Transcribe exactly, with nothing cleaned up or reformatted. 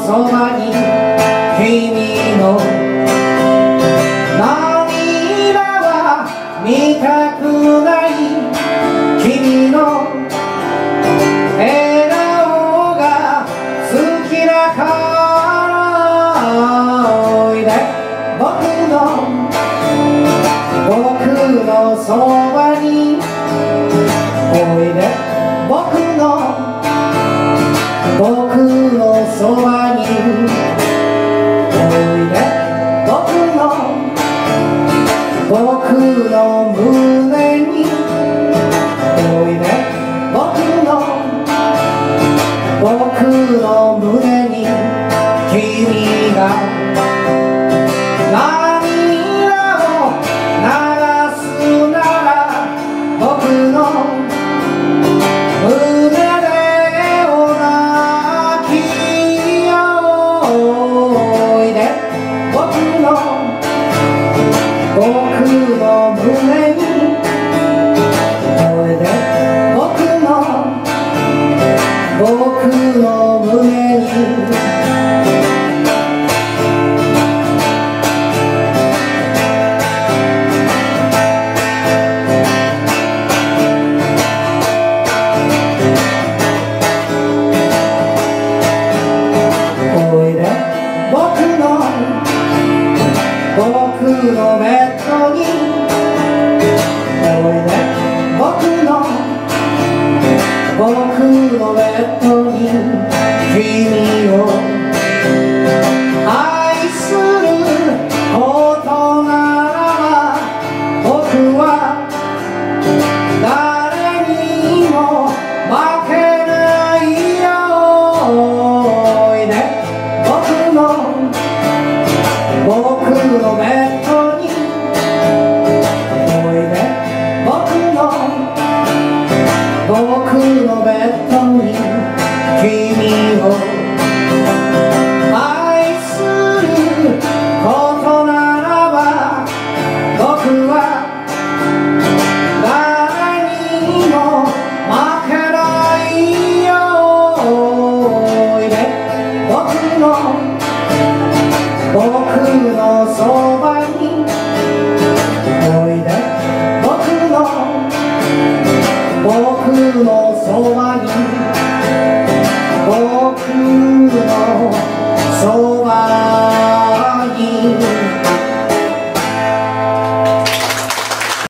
そばに君の涙は見たくない。君の笑顔が好きだからおいで僕の僕のそばにおいで僕の僕のそばにおいで僕の僕の胸においで僕の僕の胸に君が涙を流すなら僕の胸でお泣きよおいで僕の僕の胸においで僕の僕の胸においで僕の僕のベッドにおいで僕の僕のベッドに君を愛することならば僕は誰にも負けないよおいで僕の僕のベッドにおいで僕の僕のベッドに君を愛することならば僕は誰にも負けないよおいで僕の僕のそばにおいで僕の僕のそばに僕のそば